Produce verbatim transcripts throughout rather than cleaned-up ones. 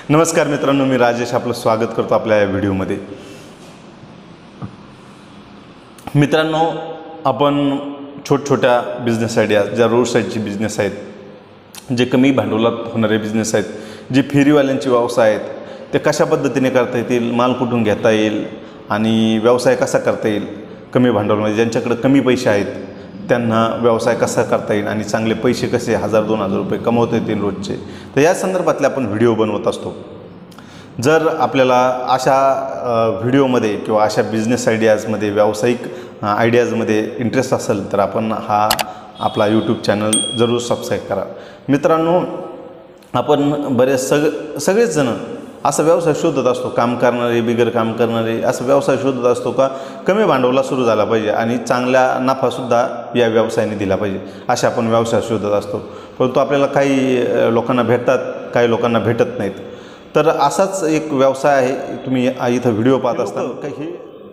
नमस्कार मित्रांनो, मी राजेश आपलं स्वागत करतो आपल्या या व्हिडिओमध्ये। मित्रांनो, आपण छोट छोट्या बिझनेस आयडिया, ज्या रोड साईडची बिझनेस आहेत, जे कमी भांडवलात होणारे बिझनेस आहेत, जे फेरीवाल्यांचे व्यवसाय आहेत, ते कशा पद्धतीने करता येतील, माल कुठून घेता येईल आणि व्यवसाय कसा करता येईल कमी भांडवलामध्ये, ज्यांच्याकडे कमी पैसे आहेत त्यांना व्यवसाय कसा करता येईल आणि चांगले पैसे कसे हजार दोन हजार रुपये कमवता येतील रोजचे, तर या संदर्भातले आपण व्हिडिओ बनवत असतो। जर आपल्याला अशा व्हिडिओमध्ये किंवा अशा बिझनेस आयडियाजमध्ये, व्यावसायिक आयडियाजमध्ये इंटरेस्ट असेल तर आपण हा आपला यूट्यूब चॅनल जरूर सबस्क्राईब करा। मित्रांनो, आपण बरेच सग सगळेच जण असा व्यवसाय शोधत असतो, काम करणारे, बिगर काम करणारे, असा व्यवसाय शोधत असतो का कमी भांडवला सुरू झाला पाहिजे आणि चांगला नफासुद्धा या व्यवसायाने दिला पाहिजे, असे आपण व्यवसाय शोधत असतो। परंतु आपल्याला काही लोकांना भेटतात, काही लोकांना भेटत नाहीत। तर असाच एक व्यवसाय आहे, तुम्ही इथं व्हिडिओ पाहत असता का, हे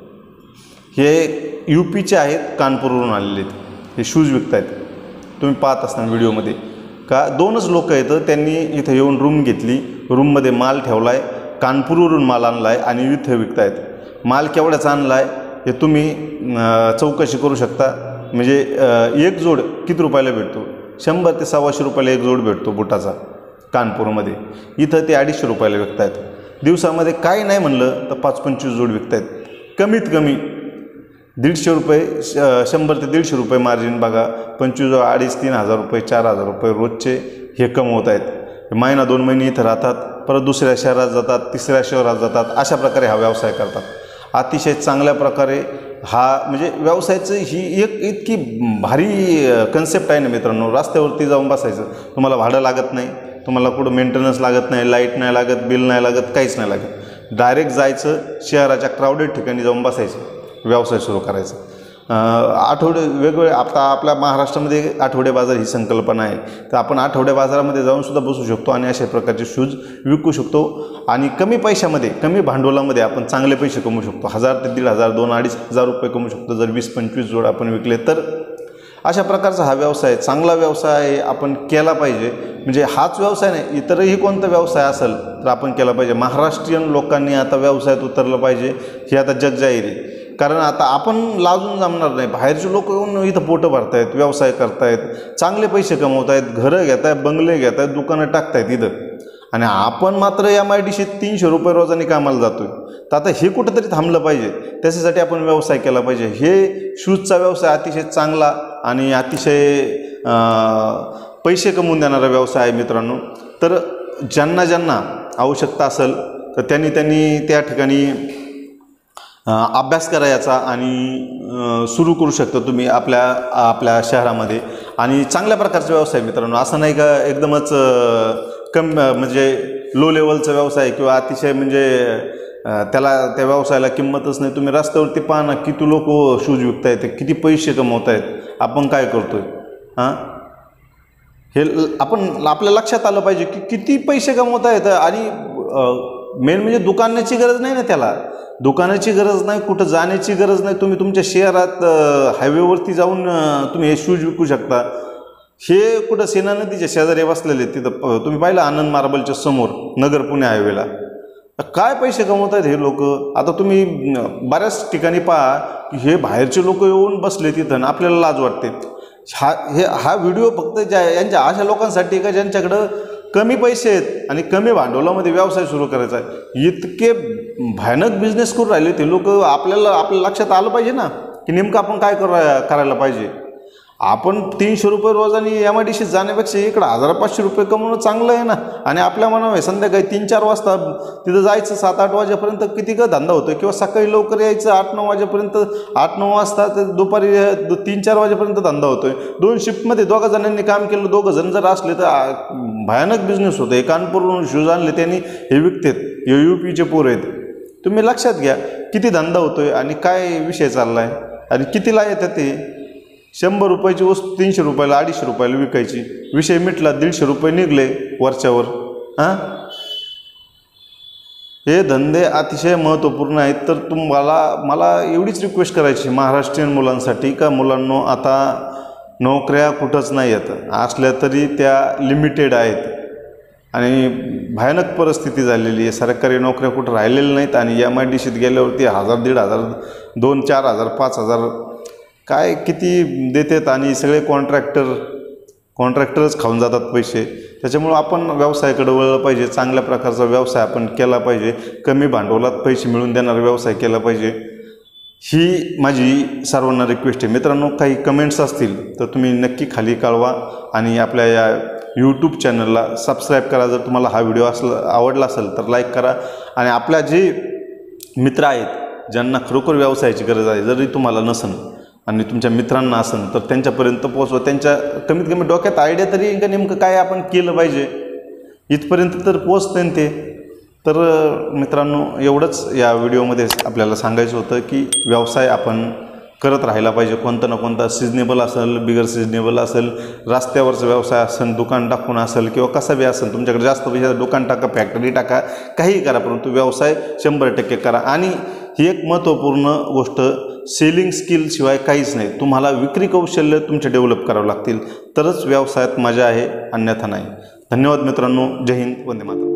हे यू पीचे आहेत, कानपूरवरून आलेले आहेत, हे शूज विकत आहेत। तुम्ही पाहत असताना व्हिडिओमध्ये का दोनच लोक आहेत, त्यांनी इथं येऊन रूम घेतली, रूममध्ये माल ठेवला आहे, कानपूरवरून माल आणला आहे आणि इथं विकत आहेत। माल केवढ्याचा आणला आहे हे तुम्ही चौकशी करू शकता। म्हणजे एक जोड किती रुपयाला भेटतो? शंभर ते सव्वाशे रुपयाला एक जोड भेटतो बुटाचा कानपूरमध्ये, इथं ते अडीचशे रुपयाला विकत आहेत। दिवसामध्ये काय नाही म्हणलं तर पाच पंचवीस जोड विकत आहेत, कमीत कमी दीडशे रुपये शंभर ते दीडशे रुपये मार्जिन बघा, पंचवीस अडीच तीन हजार रुपये चार हजार रुपये रोजचे हे कमवत आहेत। महिना दोन महिने इथं राहतात, परत दुसऱ्या शहरात जातात, तिसऱ्या शहरात जातात, अशा प्रकारे हा व्यवसाय करतात। अतिशय चांगल्या प्रकारे हा म्हणजे व्यवसायाचं ही एक इतकी भारी कन्सेप्ट आहे ना मित्रांनो। रस्त्यावरती जाऊन बसायचं, तुम्हाला भाडं लागत नाही, तुम्हाला कुठं मेंटेनन्स लागत नाही, लाईट नाही लागत, बिल नाही लागत, काहीच नाही लागत। डायरेक्ट जायचं, शहराच्या क्राऊडेड ठिकाणी जाऊन बसायचं, व्यवसाय सुरू करायचा। आठवडे वेगवेगळे, आता आपल्या महाराष्ट्रामध्ये आठवडे बाजार ही संकल्पना आहे, तर आपण आठवडे बाजारामध्ये जाऊन सुद्धा बसू शकतो आणि अशा प्रकारचे शूज विकू शकतो आणि कमी पैशामध्ये, कमी भांडवलामध्ये आपण चांगले पैसे कमवू शकतो। हजार ते दीड हजार, दोन अडीच हजार रुपये कमवू शकतो जर वीस पंचवीस जोड आपण विकले तर। अशा प्रकारचा हा व्यवसाय, चांगला व्यवसाय आपण केला पाहिजे। म्हणजे हाच व्यवसाय नाही, इतरही कोणता व्यवसाय असेल तर आपण केला पाहिजे। महाराष्ट्रीयन लोकांनी आता व्यवसायात उतरलं पाहिजे, हे आता जगजाहीर आहे। कारण आता आपण लाजून जमणार नाही, बाहेरचे लोक येऊन इथं पोटं भरतायत, व्यवसाय करतायत, चांगले पैसे कमवत आहेत, घरं घेत आहेत, बंगले घेत आहेत, दुकानं टाकतायत इथं, आणि आपण मात्र एम आय डी सीत तीनशे रुपये रोजाने कामाला जातोय। तर आता हे कुठंतरी थांबलं पाहिजे, त्याच्यासाठी आपण व्यवसाय केला पाहिजे। हे शूजचा व्यवसाय अतिशय चांगला आणि अतिशय पैसे कमवून देणारा व्यवसाय आहे मित्रांनो। तर ज्यांना ज्यांना आवश्यकता असेल तर त्यांनी त्यांनी त्या ठिकाणी अभ्यास करायचा आणि सुरू करू शकता तुम्ही आपल्या आपल्या शहरामध्ये, आणि चांगल्या प्रकारचा व्यवसाय मित्रांनो। असं नाही का एकदमच कम म्हणजे लो लेवलचा व्यवसाय किंवा अतिशय म्हणजे त्याला त्या व्यवसायाला किंमतच नाही। तुम्ही रस्त्यावरती पाहा ना, किती लोक शूज विकत आहेत, किती पैसे कमवत आहेत, आपण काय करतोय? हां, हे आपण आपल्या लक्षात आलं पाहिजे की किती पैसे कमवत आहेत। आणि मेन म्हणजे दुकानाची गरज नाही ना, त्याला दुकानाची गरज नाही, कुठं जाण्याची गरज नाही। तुम्ही तुमच्या शहरात हायवेवरती जाऊन तुम्ही हे शूज विकू शकता। हे कुठं सेना नदीच्या शेजारी बसलेले, तिथं तुम्ही पाहिलं आनंद मार्बलच्या समोर, नगर पुणे हायवेला, काय पैसे कमवत आहेत हे लोक। आता तुम्ही बऱ्याच ठिकाणी पहा की हे बाहेरचे लोक येऊन बसले तिथं, आपल्याला लाज वाटते। हा हे हा व्हिडिओ फक्त ज्या यांच्या अशा लोकांसाठी का ज्यांच्याकडं कमी पैसे आहेत आणि कमी भांडवलामध्ये व्यवसाय सुरू करायचा आहे। इतके भयानक बिझनेस करून राहिले ते लोक, आपल्याला आपल्या लक्षात आलं पाहिजे ना की नेमकं आपण काय करा करायला पाहिजे। आपण तीनशे रुपये रोजाने एम आय डी सीत जाण्यापेक्षा इकडं हजार पाचशे रुपये कमवणं चांगलं आहे ना। आणि आपल्या मनावर संध्याकाळी तीन चार वाजता तिथं जायचं, सात आठ वाजेपर्यंत किती का धंदा होतो, किंवा सकाळी लवकर यायचं आठ नऊ वाजेपर्यंत, आठ नऊ वाजता तर दुपारी तीन चार वाजेपर्यंत धंदा होतोय। दोन शिफ्टमध्ये दोघा जणांनी काम केलं, दोघं जण जर असले तर भयानक बिझनेस होतो। कानपूरवरून शूज आणले त्यांनी, हे विकतेत, हे यू पीचे पोर आहेत। तुम्ही लक्षात घ्या किती धंदा होतोय आणि काय विषय चालला आहे आणि कितीला येतं ते। शंभर रुपयाची वस्तू तीनशे रुपयाला, अडीचशे रुपयाला विकायची, विषय मिटला, दीडशे रुपये निघले वरच्यावर। हां, हे धंदे अतिशय महत्त्वपूर्ण आहेत। तर तुम्हाला मला एवढीच रिक्वेस्ट करायची महाराष्ट्रीयन मुलांसाठी का मुलांनो, आता नोकऱ्या कुठंच नाही आहेत, असल्या तरी त्या लिमिटेड आहेत आणि भयानक परिस्थिती झालेली आहे. सरकारी नोकऱ्या कुठं राहिलेल्या नाहीत आणि एम आय डी सीत गेल्यावरती हजार दीड हजार दोन चार हजार पाच हजार काय किती देतात आणि सगळे कॉन्ट्रॅक्टर कॉन्ट्रॅक्टरच खाऊन जातात पैसे. त्याच्यामुळं आपण व्यवसायाकडे वळलं पाहिजे. चांगल्या प्रकारचा व्यवसाय आपण केला पाहिजे. कमी भांडवलात पैसे मिळवून देणारा व्यवसाय केला पाहिजे, ही माझी सर्वांना रिक्वेस्ट आहे. मित्रांनो, काही कमेंट्स असतील तर तुम्ही नक्की खाली कळवा आणि आपल्या या यूट्यूब चॅनलला सबस्क्राईब करा. जर तुम्हाला हा व्हिडिओ असला आवडला असेल तर लाईक करा आणि आपल्या जे मित्र आहेत ज्यांना खरोखर व्यवसायाची गरज आहे, जरी तुम्हाला नसेल आणि तुमच्या मित्रांना असेल तर त्यांच्यापर्यंत पोहोचवा. त्यांच्या कमीत कमी डोक्यात आयडिया तरी का नेमकं काय आपण केलं पाहिजे इथपर्यंत तर पोचते ना ते. तर मित्रांनो, एवढंच या व्हिडिओमध्ये आपल्याला सांगायचं होतं की व्यवसाय आपण करत राहायला पाहिजे. कोणता ना कोणता सिजनेबल असेल, बिगर सिजनेबल असेल, रस्त्यावरचा व्यवसाय असेल, दुकान टाकून असेल किंवा कसा बी असेल, तुमच्याकडे जास्त पैशाचं दुकान टाका, फॅक्टरी टाका, काहीही करा, परंतु व्यवसाय शंभर टक्के करा. आणि ही एक महत्त्वपूर्ण गोष्ट, सेलिंग स्किलशिवाय काहीच नाही. तुम्हाला विक्री कौशल्य तुमचे डेव्हलप करावं लागतील तरच व्यवसायात मजा आहे, अन्यथा नाही. धन्यवाद मित्रांनो. जय हिंद. वंदे मातरम.